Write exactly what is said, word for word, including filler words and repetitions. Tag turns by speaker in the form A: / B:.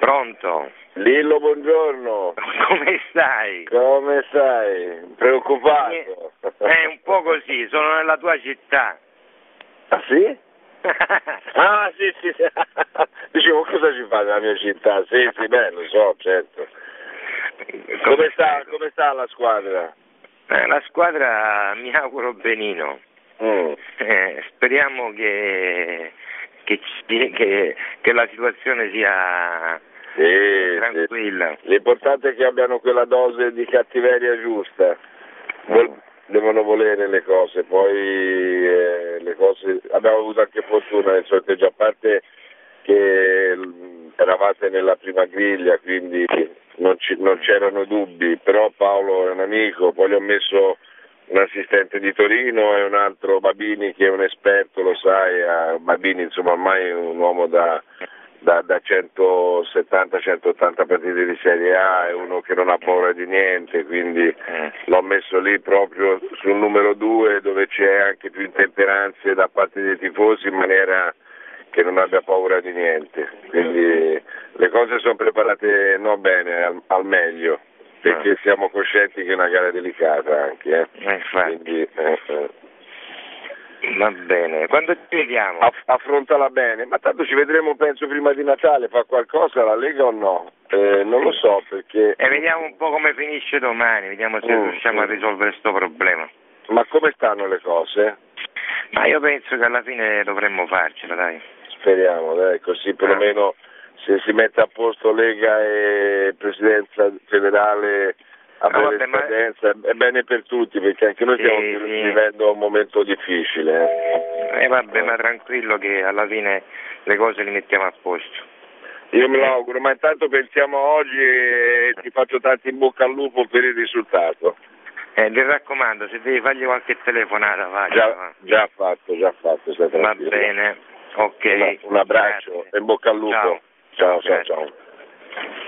A: Pronto?
B: Lillo, buongiorno.
A: Come stai?
B: Come stai? Preoccupato?
A: È un po' così, sono nella tua città.
B: Ah sì? Ah sì sì, sì. Dicevo, cosa ci fa nella mia città? Sì sì, beh, lo so, certo. Come sta, come sta la squadra?
A: Eh, la squadra mi auguro benino. Mm. Eh, speriamo che, che, ci, che, che la situazione sia
B: sì,
A: tranquilla.
B: Sì. L'importante è che abbiano quella dose di cattiveria giusta. Vol- devono volere le cose, poi eh, le cose abbiamo avuto anche fortuna nel sorteggio, a parte che eravate nella prima griglia, quindi non, ci, non c'erano dubbi, però Paolo è un amico, poi gli ho messo un assistente di Torino e un altro Babini che è un esperto, lo sai, a Babini insomma ormai è un uomo da, da, da centosettanta centottanta partite di Serie A, è uno che non ha paura di niente, quindi l'ho messo lì proprio sul numero due dove c'è anche più intemperanze da parte dei tifosi in maniera che non abbia paura di niente, quindi le cose sono preparate non bene, al, al meglio, perché siamo coscienti che è una gara delicata anche, eh.
A: Eh,
B: quindi, eh, eh.
A: Va bene, quando ci vediamo?
B: Aff- affrontala bene, ma tanto ci vedremo penso prima di Natale, fa qualcosa la Lega o no? Eh, non lo so perché...
A: E vediamo un po' come finisce domani, vediamo se mm, riusciamo mm. a risolvere questo problema.
B: Ma come stanno le cose?
A: Ma io penso che alla fine dovremmo farcela, dai.
B: Speriamo, dai, così perlomeno se si mette a posto Lega e Presidenza federale a
A: no,
B: breve scadenza, ma... è bene per tutti, perché anche noi
A: sì,
B: stiamo
A: sì.
B: vivendo un momento difficile.
A: Eh, eh vabbè, eh. ma tranquillo che alla fine le cose le mettiamo a posto.
B: Io me lo auguro, ma intanto pensiamo a oggi e ti faccio tanti in bocca al lupo per il risultato.
A: Eh, ti raccomando, se devi fargli qualche telefonata, vai.
B: Già, già fatto, già fatto, stai tranquillo.
A: Va bene, ok.
B: Un, un abbraccio
A: Grazie.
B: e in bocca al lupo.
A: Ciao,
B: ciao, ciao. ciao.